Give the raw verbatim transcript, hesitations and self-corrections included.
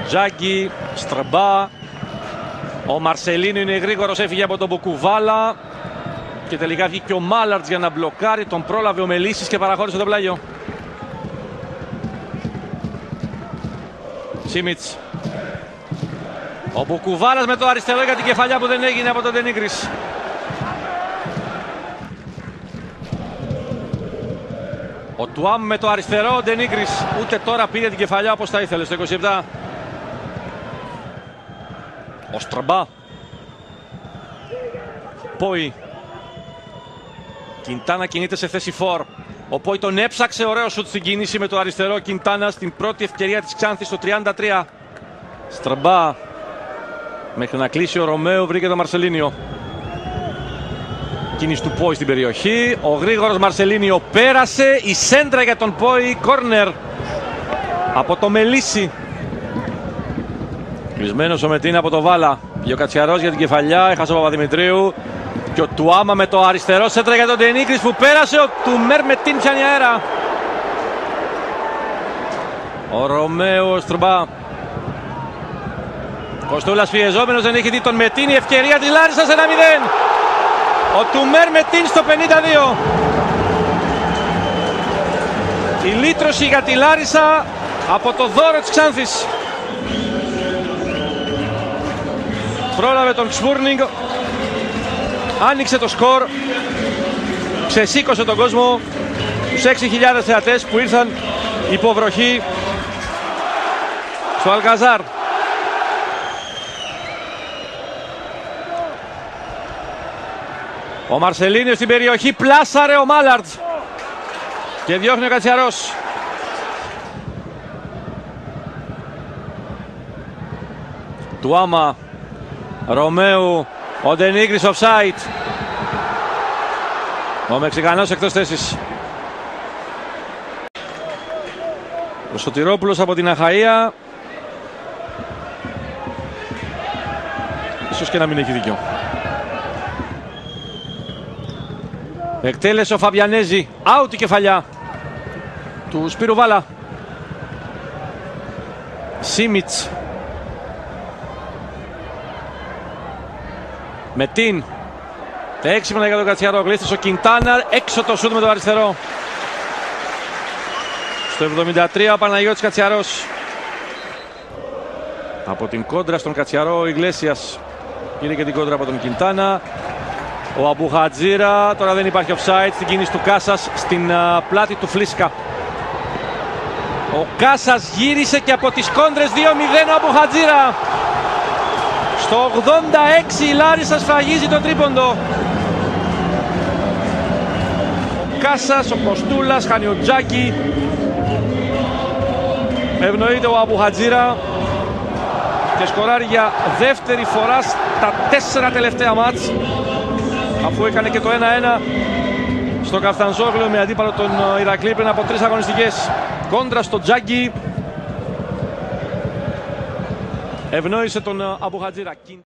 Τζάγκη, Στραμπά. Ο Μαρσελίνο είναι γρήγορος, έφυγε από τον Μποκουβάλα. Και τελικά βγήκε ο Μάλαρτς για να μπλοκάρει. Τον πρόλαβε ο Μελίσης και παραχώρησε το πλάγιο. Σίμιτς. Ο Μποκουβάλας με το αριστερό για την κεφαλιά που δεν έγινε από τον Ντενίγκρις. Ο Τουάμ με το αριστερό, ο Ντενίγκρις ούτε τώρα πήρε την κεφαλιά όπως θα ήθελε στο είκοσι επτά. Ο Στραμπά. Πόι. Κιντάνα κινείται σε θέση φορ. Ο Πόι τον έψαξε, ωραίο σουτ στην κίνηση με το αριστερό. Κιντάνα στην πρώτη ευκαιρία της Ξάνθης στο τριάντα τρία. Στραμπά. Μέχρι να κλείσει ο Ρωμαίο βρήκε το Μαρσελίνιο. Κίνηση του Πόι στην περιοχή. Ο γρήγορος Μαρσελίνιο πέρασε. Η σέντρα για τον Πόι. Κόρνερ από το Μελίσι. Κλεισμένος ο Μετίν από το Βάλα. Και ο Κατσιαρός για την κεφαλιά. Έχασε ο Παπαδημητρίου. Και ο Τουάμα με το αριστερό. Σέντρα για τον Ντενίγκρις που πέρασε. Ο Τουμέρ Μετίν πιάνει αέρα. Ο Ρωμαίο Στραμπά. Κοστούλας πιεζόμενος, δεν έχει δει τον Μετίν. Η ευκαιρία της Λάρισσας ένα μηδέν. Ο Τουμέρ Μετίν στο πενήντα δύο. Η λύτρωση για τη Λάρισσα από το δώρο της Ξάνθης. Πρόλαβε τον Ξπούρνινγκ. Άνοιξε το σκορ. Ξεσήκωσε τον κόσμο. Τους έξι χιλιάδες θεατές που ήρθαν υποβροχή στο Αλκαζάρ. Ο Μαρσελίνιο στην περιοχή, πλάσαρε ο Μάλαρτς και διώχνει ο Κατσιαρός. Τουάμα, Ρωμαίου, ο Ντενίγκρις offside. Ο Μεξικανός εκτός θέσης. Ο Σωτηρόπουλος από την Αχαΐα. Ίσως και να μην έχει δίκιο. Εκτέλεσε ο Φαβιανέζη. Out η κεφαλιά του Σπύρου Βάλα. Σίμιτς. Μετίν. Έξυπνα για τον Κατσιαρό. Γλίστησε ο Κιντάνα. Έξω το σούτ με το αριστερό. Στο εβδομήντα τρία ο Παναγιώτης Κατσιαρός. Από την κόντρα στον Κατσιαρό ο Ιγλέσιας πήρε και την κόντρα από τον Κιντάνα. Ο Αμπουχατζήρα, τώρα δεν υπάρχει offside στην κίνηση του Κάσας στην uh, πλάτη του Φλίσκα. Ο Κάσας γύρισε και από τις κόντρες δύο μηδέν ο Αμπουχατζήρα. Στο ογδόντα έξι η Λάρισσα σφραγίζει το τρίποντο. Ο Κάσας, ο Κοστούλας, χάνει ο Τζάκη. Ευνοείται ο Αμπουχατζήρα και σκοράρει για δεύτερη φορά στα τέσσερα τελευταία μάτς, αφού έκανε και το ένα ένα στο Καφτανζόγλιο με αντίπαλο τον Ηρακλή πριν από τρεις αγωνιστικές. Κόντρα στο Τζάγκη. Ευνόησε τον Αμπουχατζήρα.